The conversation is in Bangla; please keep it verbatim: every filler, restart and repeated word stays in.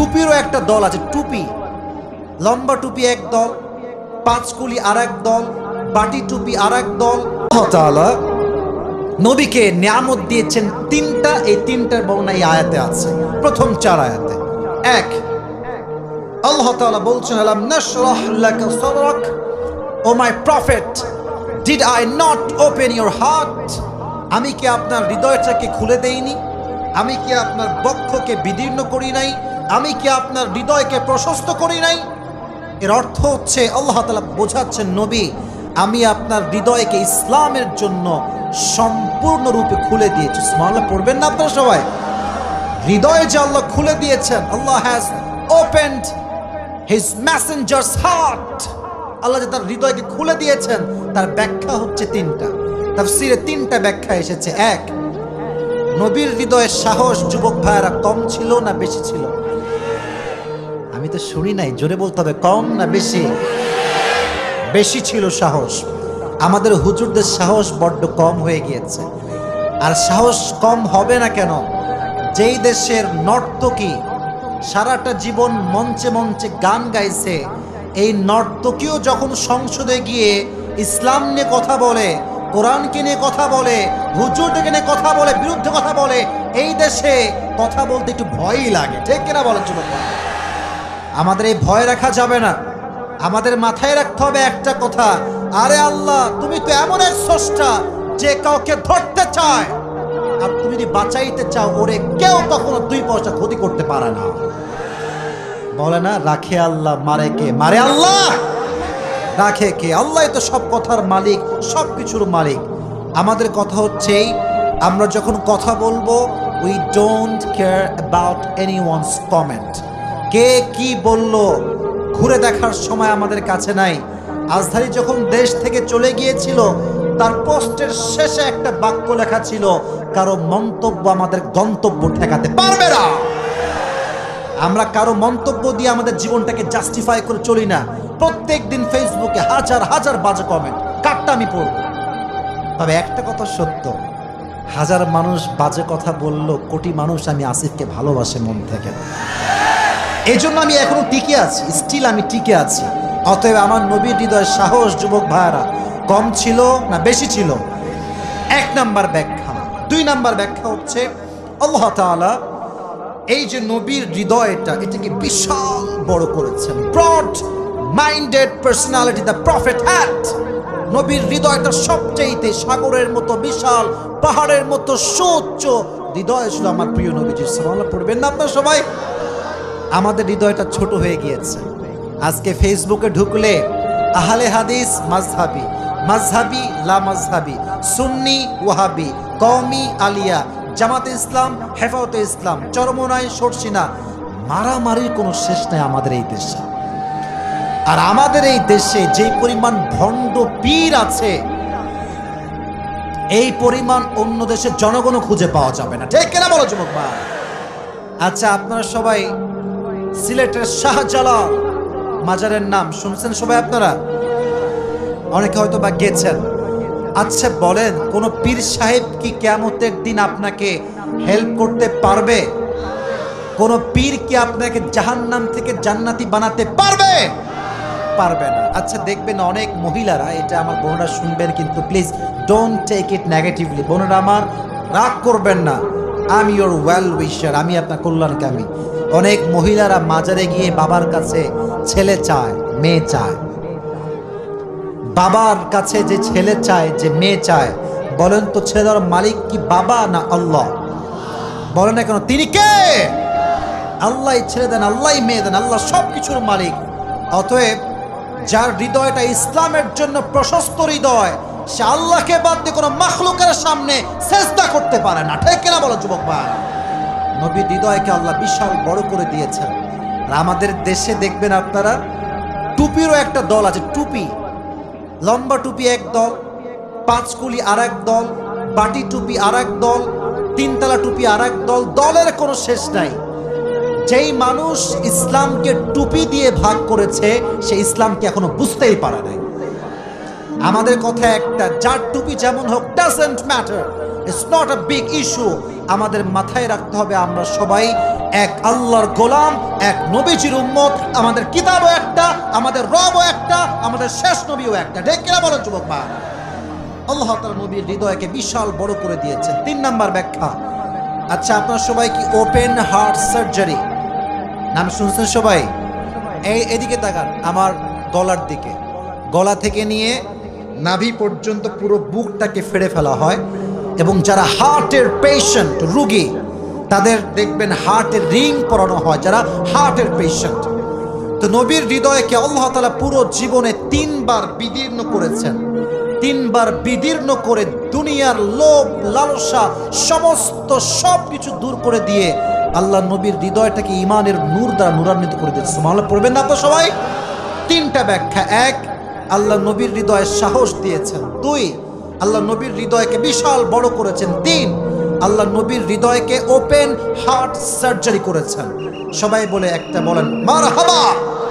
টুপিরও একটা দল আছে, টুপি, লম্বা টুপি এক দল, পাঁচকুলি আর এক দল, বাটি টুপি আর এক দল। আল্লাহ তাআলা নবীকে নিয়ামত দিয়েছেন তিনটা, এই তিনটার বর্ণনা এই আয়াতে আছে, প্রথম চার আয়াতে। এক, আল্লাহ তাআলা বলছেন আলাম নাশরাহ লাকা সাদরাক, O my prophet, did I not open your heart, আমি কি আপনার হৃদয়টাকে খুলে দেইনি, আমি কি আপনার বক্ষকে বিদীর্ণ করি নাই, আমি কি আপনার হৃদয়কে প্রশস্ত করি নাই। এর অর্থ হচ্ছে আল্লাহ তাআলা বোঝাচ্ছেন নবী, আমি আপনার হৃদয়কে ইসলামের জন্য সম্পূর্ণরূপে খুলে দিয়েছি। সুবহানাল্লাহ পড়বেন না আপনারা সবাই? হৃদয় যে আল্লাহ খুলে দিয়েছেন, Allah has opened his messenger's heart, আল্লাহ যে তার হৃদয়কে খুলে দিয়েছেন তার ব্যাখ্যা হচ্ছে তিনটা, তাফসীরে তিনটা ব্যাখ্যা এসেছে। এক, নবীর হৃদয়ের সাহস যুবক ভাইয়েরা কম ছিল না বেশি ছিল? আমি তো শুনি নাই, জোরে বলতে হবে, কম না বেশি? বেশি ছিল সাহস। আমাদের হুজুরদের সাহস বড্ড কম হয়ে গিয়েছে। আর সাহস কম হবে না কেন? যেই দেশের নর্তকী সারাটা জীবন মঞ্চে মঞ্চে গান গাইছে, এই নর্তকীও যখন সংসদে গিয়ে ইসলাম নিয়ে কথা বলে, কোরআনকে নিয়ে কথা বলে, হুজুরদেরকে নিয়ে কথা বলে, বিরুদ্ধে কথা বলে, এই দেশে কথা বলতে একটু ভয়ই লাগে, ঠিক কিনা বলেন যুবক? আমাদের এই ভয় রাখা যাবে না। আমাদের মাথায় রাখতে হবে একটা কথা, আরে আল্লাহ তুমি তো এমন এক স্রষ্টা যে কাউকে ধরতে চায়, আর তুমি যদি বাঁচাইতে চাও ওরে কেউ কখনো দুই পয়সা ক্ষতি করতে পারে না। বলে না, রাখে আল্লাহ মারে কে? মারে আল্লাহ, রাখে কে? আল্লাহ তো সব কথার মালিক, সব কিছুর মালিক। আমাদের কথা হচ্ছে আমরা যখন কথা বলবো, we don't care about anyone's comment. কে কি বলল ঘুরে দেখার সময় আমাদের কাছে নাই। আজহারি যখন দেশ থেকে চলে গিয়েছিল, তার পোস্টের শেষে একটা বাক্য লেখা ছিল, কারো মন্তব্য আমাদের গন্তব্য ঠেকাতে পারবে না। আমরা কারো মন্তব্য দিয়ে আমাদের জীবনটাকে জাস্টিফাই করে চলি না। প্রত্যেক দিন ফেসবুকে হাজার হাজার বাজে কমেন্ট, কাটটা আমি পড়ব। তবে একটা কথা সত্য, হাজার মানুষ বাজে কথা বলল, কোটি মানুষ আমি আসিফকে ভালোবাসে মন থেকে। এই জন্য আমি এখনো টিকে আছি, স্টিল আমি টিকে আছি। অতএব আমার নবীর হৃদয়ের সাহস যুবক ভাইরা কম ছিল না বেশি ছিল? এক নাম্বার ব্যাখ্যা। দুই নাম্বার ব্যাখ্যা হচ্ছে আল্লাহ তাআলা এই যে নবীর হৃদয়টা, এটাকে বিশাল বড় করেছেন। Broad minded personality the prophet had. নবীর হৃদয়টা সবচেয়ে সাগরের মতো বিশাল, পাহাড়ের মতো সুউচ্চ হৃদয় ছিল আমার প্রিয় নবীজির। সুবহানাল্লাহ পড়বেন না আপনারা সবাই? আমাদের হৃদয়টা ছোট হয়ে গিয়েছে। আজকে ফেসবুকে ঢুকলে আহলে হাদিস মাযহাবি, মাযহাবি লা মাযহাবি, সুন্নি ওয়াহাবি, কওমি আলিয়া, জামাতে ইসলাম, হেফাজতে ইসলাম, চরমনাই সরসিনা, মারামারির কোনো শেষ নাই আমাদের এই দেশে। আর আমাদের এই দেশে যে পরিমাণ ভণ্ড পীর আছে, এই পরিমাণ অন্য দেশের জনগণও খুঁজে পাওয়া যাবে না, ঠিক কিনা বলো যুবক ভাই? আচ্ছা, আপনারা সবাই সিলেটের শাহজালাল মাজারের নাম শুনছেন সবাই? আপনারা অনেকে হয়তো বা গেছেন। আচ্ছা বলেন, কোন পীর সাহেব কি কিয়ামতের দিন আপনাকে হেল্প করতে পারবে? কোন পীর কি আপনাকে জাহান্নাম থেকে জান্নাতি বানাতে পারবে? পারবে না। আচ্ছা দেখবেন অনেক মহিলারা, এটা আমার বোনরা শুনবেন কিন্তু please don't take it negatively, বোনেরা আমার রাগ করবেন না, আমি ইউর ওয়েল উইশার, আমি আপনার কল্যাণকামী। অনেক মহিলারা মাজারে গিয়ে বাবার কাছে ছেলে চায়, মেয়ে চায়। বাবার কাছে যে ছেলে চায়, যে মেয়ে চায়, বলেন তো ছেলের মালিক কি বাবা না আল্লাহ? বলেন না কেন? তিনি কে? আল্লাহ ছেলে দেন, আল্লাহ মেয়ে দেন, আল্লাহ সব কিছুর মালিক। অতএব যার হৃদয়টা ইসলামের জন্য প্রশস্ত হৃদয়, সে আল্লাহকে বাদ দিয়ে কোনো মাখলুকের সামনে সেজদা করতে পারে না, ঠিক কিনা বলো যুবক ভাই? নবীর হৃদয়কে আল্লাহ বিশাল বড় করে দিয়েছেন। আর আমাদের দেশে দেখবেন আপনারা, টুপিরও একটা দল আছে, টুপি, লম্বা টুপি এক দল, পাঁচকুলি আর এক দল, বাটি টুপি আর এক দল, তিনতলা টুপি আর এক দল, দলের কোনো শেষ নাই। যেই মানুষ ইসলামকে টুপি দিয়ে ভাগ করেছে, সে ইসলামকে এখনো বুঝতেই পারে নাই। আমাদের কথা একটা, যার টুপি যেমন হোক doesn't matter, it's not a big issue. আমাদের মাথায় রাখতে হবে আমরা সবাই এক আল্লাহর গোলাম, এক নবীজির উম্মত। আমাদের কিতাবও একটা, আমাদের রবও একটা, আমাদের শেষ নবীও একটা। ঠিক কিনা বলেন যুবক ভাই? আল্লাহ তাআলা নবীর হৃদয়কে বিশাল বড় করে দিয়েছেন। তিন নাম্বার ব্যাখ্যা। আচ্ছা, আপনারা সবাই কি ওপেন হার্ট সার্জারি নাম শুনছেন সবাই? এই এদিকে তাকান, আমার গলার দিকে। গলা থেকে নিয়ে নাভি পর্যন্ত পুরো বুকটাকে ফেড়ে ফেলা হয়, এবং যারা হার্টের পেশেন্ট রোগী তাদের দেখবেন হার্টের রিং পরানো হয়, যারা হার্টের পেশেন্ট। তো নবীর হৃদয়কে আল্লাহ তাআলা পুরো জীবনে তিনবার বিদীর্ণ করেছেন। তিনবার বিদীর্ণ করে দুনিয়ার লোভ লালসা সমস্ত সব কিছু দূর করে দিয়ে আল্লাহ নবীর হৃদয়টাকে ইমানের নূর দ্বারা নূরান্বিত করে দিয়েছে। সুবহানাল্লাহ পড়বেন না আপনারা সবাই? তিনটা ব্যাখ্যা। এক, আল্লাহ নবীর হৃদয়ে সাহস দিয়েছেন। দুই, আল্লাহ নবীর হৃদয়কে বিশাল বড় করেছেন। তিন, আল্লাহ নবীর হৃদয়কে ওপেন হার্ট সার্জারি করেছেন। সবাই বলে একটা বলেন মারহাবা।